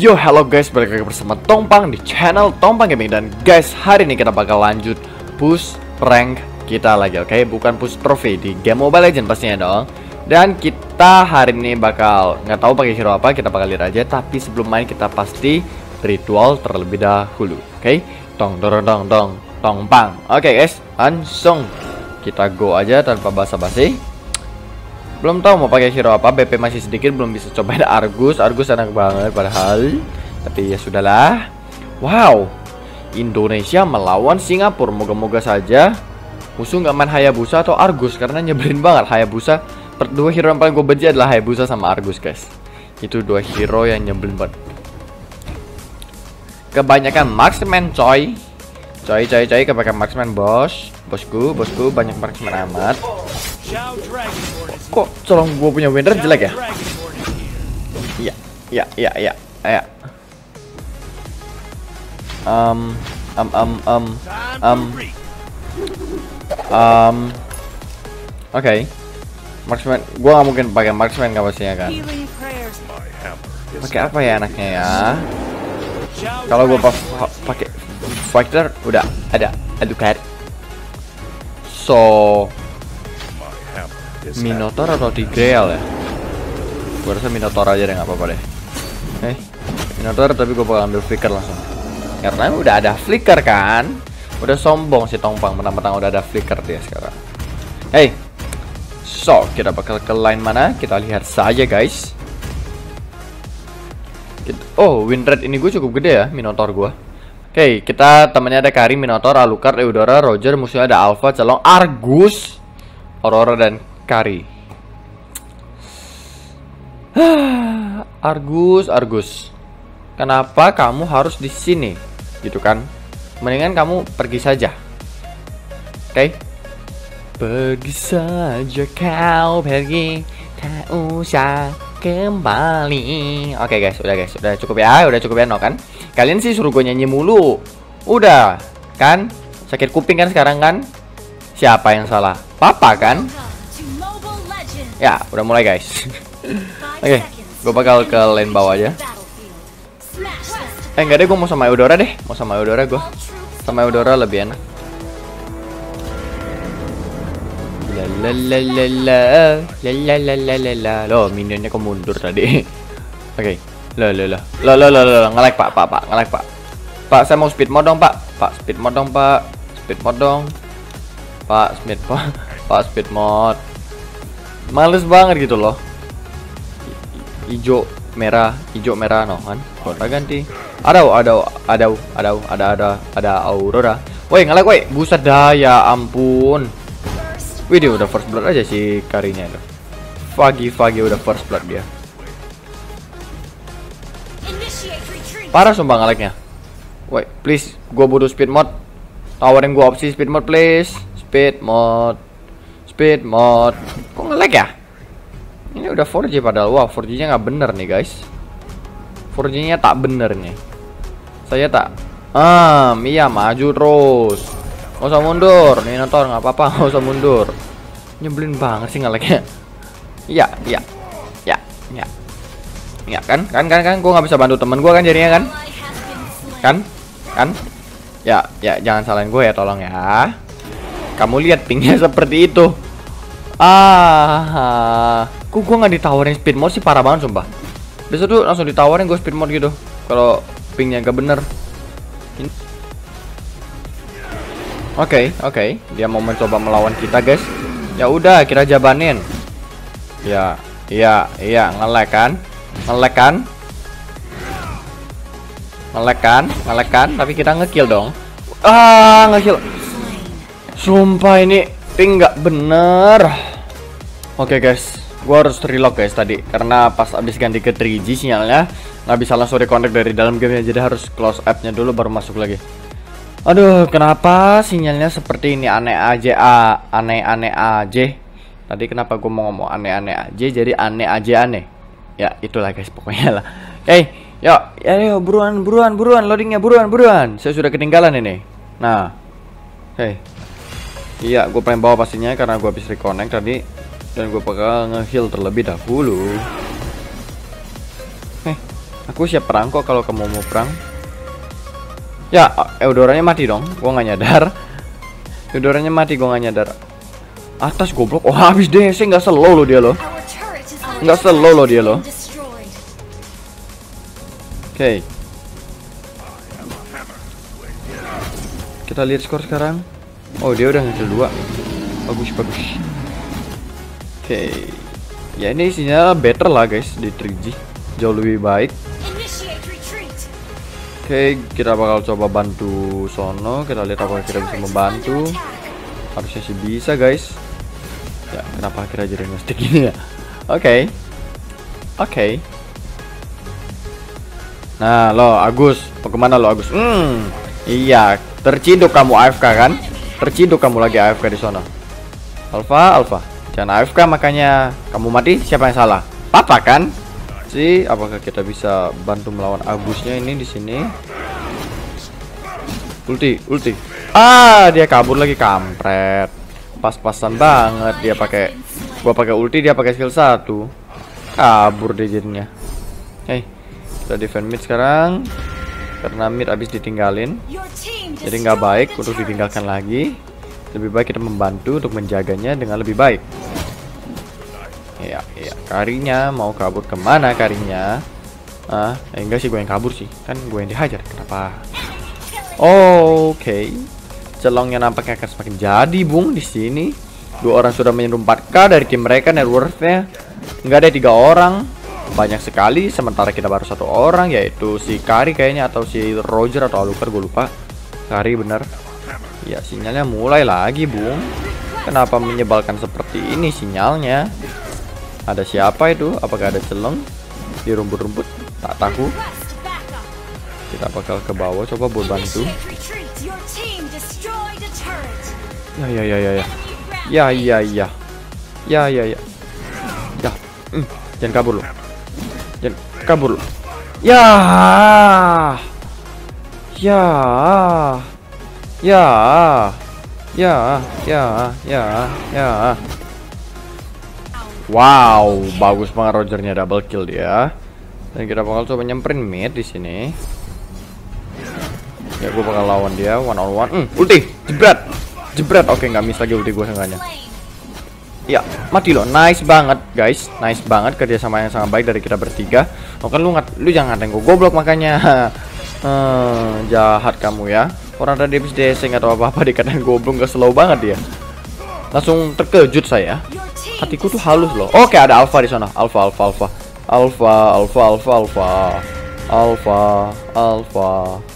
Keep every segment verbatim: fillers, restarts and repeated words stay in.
Yo, hello guys, balik lagi bersama Tongpang di channel Tongpang Gaming. Dan guys, hari ini kita bakal lanjut push rank kita lagi, oke? Okay? Bukan push trofi di game Mobile Legends pastinya dong. Dan kita hari ini bakal, nggak tahu pakai hero apa, kita bakal lihat aja. Tapi sebelum main kita pasti ritual terlebih dahulu, oke? Okay? Tong dong dong dong Tongpang. Oke okay, guys, langsung kita go aja tanpa basa-basi. Belum tahu mau pakai hero apa, B P masih sedikit, belum bisa cobain Argus. Argus enak banget padahal, tapi ya sudahlah. Wow, Indonesia melawan Singapura. Moga-moga saja musuh nggak main Hayabusa atau Argus, karena nyebelin banget Hayabusa. Dua hero yang paling gue benci adalah Hayabusa sama Argus guys. Itu dua hero yang nyebelin banget. Kebanyakan marksman coy. Coy coy coy kebanyakan marksman bos. Bosku, bosku banyak marksman amat. Kok colong gue punya winner jelek ya? Iya, iya, iya, iya, iya. Um, um, um, um, um, um. Oke, okay. Marksman, gue nggak mungkin pakai marksman nggak pastinya kan? Pakai apa ya anaknya ya? Kalau gue pakai fighter, udah ada, aduh kan. So Minotaur atau Tigreal ya? Gue rasa Minotaur aja deh, nggak apa-apa deh. Eh, Minotaur, tapi gue bakal ambil flicker langsung. Karena udah ada flicker kan? Udah sombong si Tongpang, mentang-mentang udah ada flicker dia sekarang. Hey, so kita bakal ke line mana? Kita lihat saja guys. Oh, win rate ini gue cukup gede ya, Minotaur gue. Oke, okay, kita temennya ada Karim, Minotaur, Alucard, Eudora, Roger, musuhnya ada Alpha, Celong, Argus, Aurora, dan Kari. Argus, Argus. Kenapa kamu harus di sini? Gitu kan? Mendingan kamu pergi saja. Oke? Okay? Pergi saja kau pergi, tak usah kembali. Oke okay, guys, udah guys, udah cukup ya, udah cukup ya no kan? Kalian sih suruh gue nyanyi mulu. Udah, kan? Sakit kuping kan sekarang kan? Siapa yang salah? Papa kan? Ya, udah mulai guys. Oke, okay, gue bakal ke lane bawah aja. Eh enggak deh, gue mau sama Eudora deh. Mau sama Eudora gue. Sama Eudora lebih enak. La la la la la la la la la la la. Loh, minionnya kok mundur tadi. Oke. Okay. Lah lah lah. Lah lah lah lah, nge-lag Pak, Pak, Pak, nge-lag Pak. Pak, saya mau speed mode dong, Pak. Pak, speed mode dong, Pak. Speed mode dong. Pak, speed Pak. Pak, speed mode. Males banget gitu loh. Hijau, merah, hijau, merah no kan. Kota ganti. Ada, ada, ada, ada, ada, ada, ada Aurora. Woi, nge-lag woi. Buset dah, ya ampun. Wih, dia udah first blood aja si Karinya itu. Fagi, Fagi udah first blood dia. Parah sumpah nge-lagnya. Wait, please, gue butuh speed mode. Tawarin gue opsi speed mode please. Speed mode. Speed mode. Kok nge-lag ya? Ini udah four G padahal. Wah, four G nya nggak bener nih guys. four G nya tak bener nih. Saya tak. Ah, iya maju terus. Gak usah mundur. Minotaur nggak apa-apa, gak usah mundur. Nyebelin banget sih nge-lagnya. Iya, iya, iya, iya. Ya kan, kan, kan, kan, gue nggak bisa bantu temen gue kan jadinya kan, kan, kan, ya, ya jangan salahin gue ya tolong ya. Kamu lihat pingnya seperti itu. Ah, kok gue nggak ditawarin speed mode sih, parah banget sumpah. Biasa tuh langsung ditawarin gue speed mode gitu, kalau pingnya gak bener. Oke, okay, oke, okay. Dia mau mencoba melawan kita guys. Ya udah, kita jabanin. Ya, iya, iya, nge-lag kan. Nge-lag kan? Nge-lag kan? Nge-lag kan? Tapi kita nge-kill dong. Ah, nge-kill. Sumpah ini ping nggak bener. Oke okay, guys, gua harus reload guys tadi karena pas abis ganti ke three G sinyalnya nggak bisa langsung reconnect dari dalam gamenya, jadi harus close app-nya dulu baru masuk lagi. Aduh, kenapa sinyalnya seperti ini? Aneh aja, ah, aneh-aneh aja. Tadi kenapa gua mau ngomong aneh-aneh aja jadi aneh aja aneh. Ya itulah guys pokoknya lah. Hey, yuk, ya yuk, buruan, buruan, buruan, loadingnya buruan, buruan. Saya sudah ketinggalan ini. Nah, hey, iya, gue pengen bawa pastinya karena gue habis reconnect tadi dan gue bakal nge-heal terlebih dahulu. Heh, Aku siap perang kok kalau kamu mau perang. Ya, Eudoranya mati dong. Gua nggak nyadar. Eudoranya mati, gua nggak nyadar. Atas goblok. Oh, habis D C, nggak slow loh dia loh. Nggak slow loh dia loh. Oke. Okay. Kita lihat skor sekarang. Oh, dia udah ngekill dua. Bagus, bagus. Oke. Okay. Ya ini isinya better lah guys di tiga G. Jauh lebih baik. Oke, okay, kita bakal coba bantu sono. Kita lihat apakah kita bisa membantu. Harusnya sih bisa guys. Ya, kenapa akhirnya jadi nge-stick gini ya? Oke. Okay. Oke. Okay. Nah, lo Agus, mau kemana lo Agus? Hmm, iya, terciduk kamu A F K kan? Terciduk kamu lagi A F K di sono. Alpha, Alpha, jangan A F K makanya kamu mati. Siapa yang salah? Papa kan? Si, apakah kita bisa bantu melawan Agusnya ini di sini? Ulti, ulti. Ah, dia kabur lagi, kampret. Pas-pasan banget dia pakai. Gua pakai ulti, dia pakai skill satu. Kabur dia jadinya. Hey, kita defend mid sekarang. Karena mid abis ditinggalin. Jadi nggak baik untuk ditinggalkan lagi. Lebih baik kita membantu untuk menjaganya dengan lebih baik. Iya, iya. Karinya mau kabur kemana karinya? Ah, eh, enggak sih, gue yang kabur sih. Kan gue yang dihajar. Kenapa? Oh, oke. Okay. Celongnya nampaknya akan semakin jadi, Bung, di sini. Dua orang sudah menyentuh empat K dari tim mereka. Net worth-nya enggak ada tiga orang. Banyak sekali. Sementara kita baru satu orang, yaitu si Kari kayaknya, atau si Roger atau Alucard, gue lupa. Kari bener. Ya, sinyalnya mulai lagi, Bung. Kenapa menyebalkan seperti ini sinyalnya? Ada siapa itu? Apakah ada celeng di rumput-rumput? Tak tahu. Kita bakal ke bawah coba buat bantu. Ya ya ya ya ya. Ya ya ya. Ya ya ya. Ya. Mm. Jangan kabur lo. Jangan kabur lo. Ya. Ya. Ya. Ya. Ya. Ya. Ya. Wow, bagus banget Rogernya, double kill dia. Dan kita bakal coba nyamperin mid di sini. Ya, gue bakal lawan dia one on one. Hmm, ulti, jebret, jebret. Oke, nggak miss lagi ulti gue seenggaknya. Ya, mati loh. Nice banget, guys. Nice banget kerjasama yang sangat baik dari kita bertiga. Oh kan lu nggak, lu jangan ngatain gue goblok makanya. Hmm, jahat kamu ya. Orang tadi habis deseng atau apa-apa dikatain goblok, nggak slow banget dia. Langsung terkejut saya. Hatiku tuh halus loh. Oke, ada Alpha di sana. Alpha, Alpha, Alpha, Alpha, Alpha, Alpha, Alpha, Alpha, Alpha.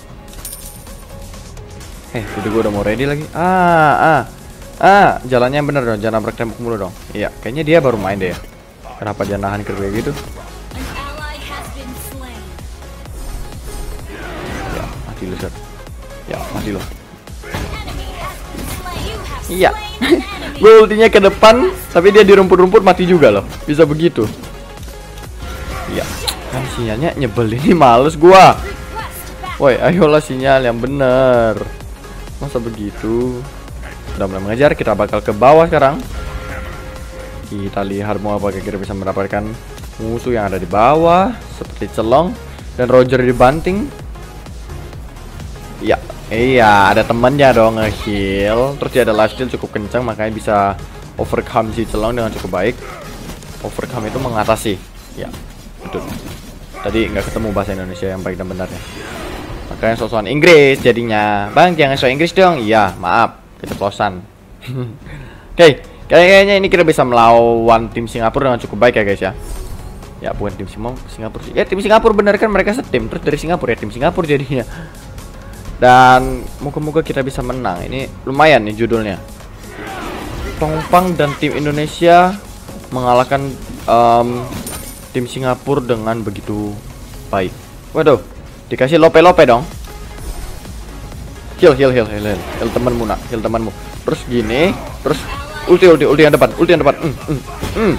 Eh, jadi gue udah mau ready lagi. Ah, ah, ah, jalannya bener dong. Jangan nabrak tembok mulu dong. Iya, kayaknya dia baru main deh ya. Kenapa dia nahan kayak gitu? Ya, mati lu, Sir. Ya, mati lu. Iya. Gue ultinya ke depan, tapi dia di rumput-rumput mati juga loh. Bisa begitu. Iya. Kan sinyalnya nyebel ini, males gua. Woi, ayolah sinyal yang bener. Masa begitu? Udah mulai mengejar, kita bakal ke bawah sekarang. Kita lihat mau apakah kita bisa mendapatkan musuh yang ada di bawah, seperti celong dan Roger dibanting. Iya. Iya, ada temennya dong nge-heal. Terus dia ada lifesteal cukup kencang, makanya bisa overcome si celong dengan cukup baik. Overcome itu mengatasi. Ya, betul. Tadi nggak ketemu bahasa Indonesia yang baik dan benarnya. Makanya sosokan Inggris jadinya. Bang, jangan so Inggris dong. Iya, maaf, keceplosan. Oke, okay, kayaknya ini kita bisa melawan tim Singapura dengan cukup baik ya guys ya. Ya, bukan tim Singapura sih. Ya, tim Singapura bener kan, mereka setim. Terus dari Singapura ya tim Singapura jadinya. Dan moga-moga kita bisa menang. Ini lumayan nih judulnya. Tongpang dan tim Indonesia mengalahkan um, tim Singapura dengan begitu baik. Waduh, dikasih lope-lope dong. Heal, heal, heal, heal, heal, heal temanmu nak, heal temanmu. Terus gini, terus ulti, ulti, ulti yang depan, ulti yang depan. Mm, mm, mm.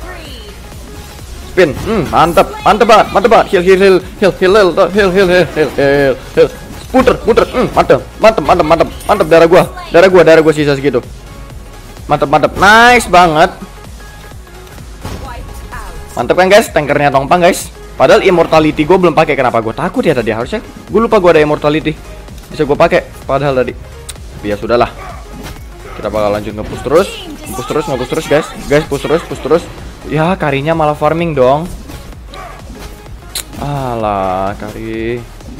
Spin, mm, mantap, mantap banget, mantap banget. Heal, heal, heal, heal, heal, heal, heal, heal, heal, heal, heal. Puter, puter, mm, mantap, mantap, mantap, mantap, mantap, darah gua, darah gua, darah gua sisa segitu. Mantap, mantap, nice banget. Mantap kan guys, tankernya Tongpang guys. Padahal immortality gue belum pakai. Kenapa gue takut ya tadi? Harusnya gue lupa gue ada immortality. Bisa gue pakai. Padahal tadi. Ya sudahlah. Kita bakal lanjut nge-push terus. Nge-push terus, nge-push terus guys. Guys, push terus, push terus. Ya, Karinya malah farming dong. Alah, Kari.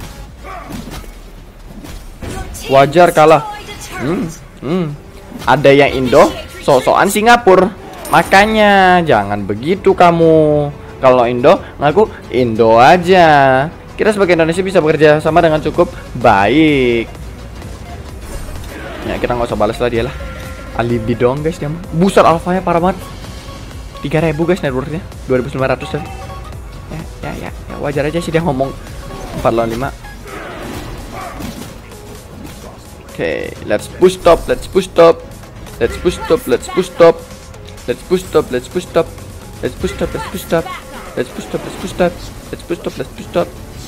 Wajar kalah. Hmm, hmm. Ada yang Indo, sok-sokan Singapura. Makanya jangan begitu kamu. Kalau Indo, ngaku Indo aja. Kita sebagai Indonesia bisa bekerja sama dengan cukup baik. Ya, kita nggak usah balas lah dia lah. Alibi dong guys dia. Buset, alfanya parah banget. tiga ribu guys networknya. dua ribu sembilan ratus ya. Ya, ya, ya, ya. Wajar aja sih dia ngomong empat lawan lima. Oke, okay, let's push stop, let's push stop. Let's push stop, let's push stop. Let's push stop, let's push stop. Let's push stop, let's push stop. Let's push stop, let's push stop. Let's push stop, let's push stop.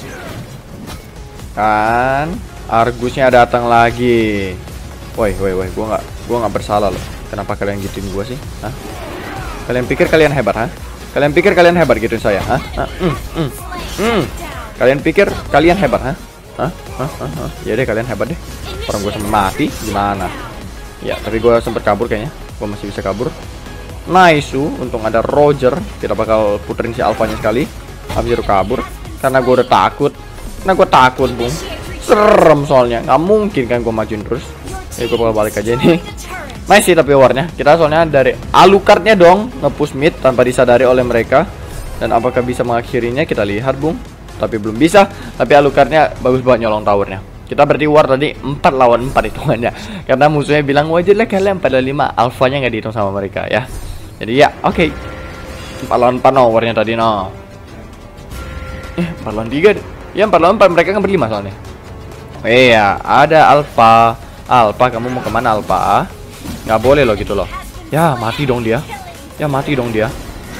Kan Argusnya datang lagi. Woi, woi, woi, gua nggak gua nggak bersalah loh. Kenapa kalian gituin gua sih? Hah? Kalian pikir kalian hebat, ha? Kalian pikir kalian hebat gituin saya, ha? Hah? Mm, mm, mm. Kalian pikir kalian hebat, ha? Hah? Hah? Hah? Hah? Ya deh, kalian hebat deh. Orang gue sampai mati gimana? Ya, tapi gue sempet kabur kayaknya. Gue masih bisa kabur. Nice, untung ada Roger. Kita bakal puterin si alfanya sekali. Habis itu kabur karena gue udah takut. Karena gue takut, Bung. Serem soalnya. Nggak mungkin kan gue majuin terus. Ya gue bakal balik aja nih. Nice sih tapi warnya. Kita soalnya dari Alucardnya dong nge-push mid tanpa disadari oleh mereka. Dan apakah bisa mengakhirinya kita lihat, Bung. Tapi belum bisa. Tapi Alucardnya bagus banget nyolong towernya. Kita berarti war tadi empat lawan empat hitungannya. Karena musuhnya bilang wajar lah kalian empat lawan lima. Alfanya nggak dihitung sama mereka ya. Jadi ya oke okay. empat lawan empat no warnya tadi no. Eh empat lawan tiga. Ya empat lawan empat mereka kan berlima soalnya. Oh, iya ada Alpha. Alpha kamu mau kemana Alpha? Nggak boleh loh gitu loh. Ya mati dong dia. Ya mati dong dia.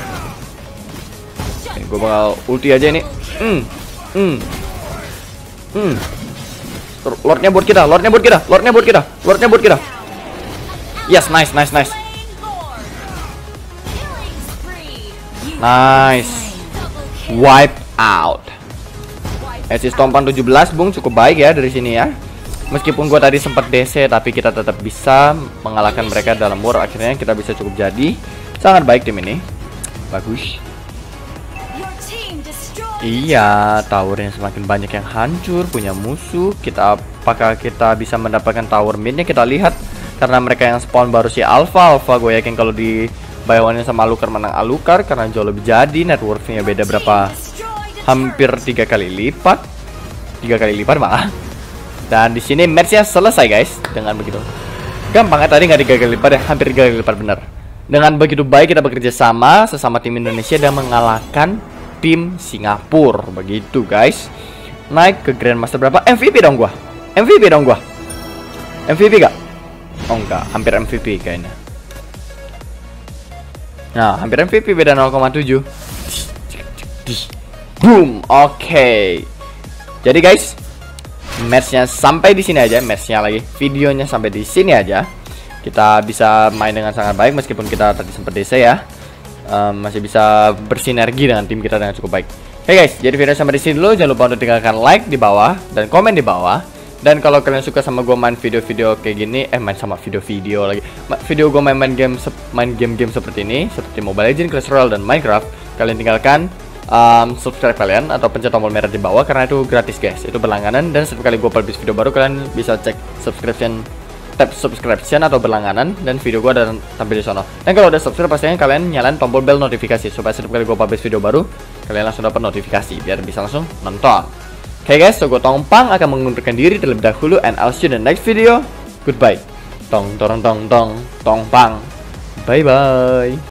Oke, gue bakal ulti aja ini. Hmm, hmm, hmm. Lordnya buat kita, Lordnya buat kita, Lordnya buat kita, Lordnya buat kita. Yes, nice, nice, nice, nice. Wipe out. Assist Tompan tujuh belas, Bung, cukup baik ya dari sini ya. Meskipun gua tadi sempat D C, tapi kita tetap bisa mengalahkan mereka dalam war. Akhirnya kita bisa cukup jadi. Sangat baik tim ini. Bagus. Iya, towernya semakin banyak yang hancur, punya musuh. Kita apakah kita bisa mendapatkan tower midnya? Kita lihat. Karena mereka yang spawn baru si Alpha. Alpha gue yakin kalau di bayawannya sama Alucard menang Alucard karena jauh lebih jadi. Networknya beda berapa? Hampir tiga kali lipat. Tiga kali lipat malah. Dan di sini matchnya selesai guys. Dengan begitu gampang ya, tadi nggak tiga kali lipat ya, hampir tiga kali lipat benar. Dengan begitu baik kita bekerja sama sesama tim Indonesia dan mengalahkan tim Singapura. Begitu guys. Naik ke Grandmaster berapa? M V P dong gua. M V P dong gua. M V P gak? Oh enggak, hampir M V P kayaknya. Nah, hampir M V P beda nol koma tujuh. Boom. Oke. Okay. Jadi guys, matchnya sampai di sini aja, matchnya lagi. Videonya sampai di sini aja. Kita bisa main dengan sangat baik meskipun kita tadi sempat D C ya. Um, masih bisa bersinergi dengan tim kita dengan cukup baik. Oke okay guys, jadi video sampai di sini dulu. Jangan lupa untuk tinggalkan like di bawah dan komen di bawah. Dan kalau kalian suka sama gue main video-video kayak gini, eh main sama video-video lagi, video gue main-main game, main game-game seperti ini, seperti Mobile Legends, Clash Royale dan Minecraft, kalian tinggalkan um, subscribe kalian atau pencet tombol merah di bawah karena itu gratis guys, itu berlangganan. Dan setiap kali gue publish video baru, kalian bisa cek subscription, tab subscription atau berlangganan dan video gue ada tampil di sana. Dan kalau udah subscribe pastinya kalian nyalain tombol bell notifikasi supaya setiap kali gue publish video baru kalian langsung dapat notifikasi biar bisa langsung nonton. Oke okay guys, so gue Tongpang akan mengundurkan diri terlebih dahulu and I'll see you in the next video. Goodbye. Tong tong tong tong Tongpang. Bye bye.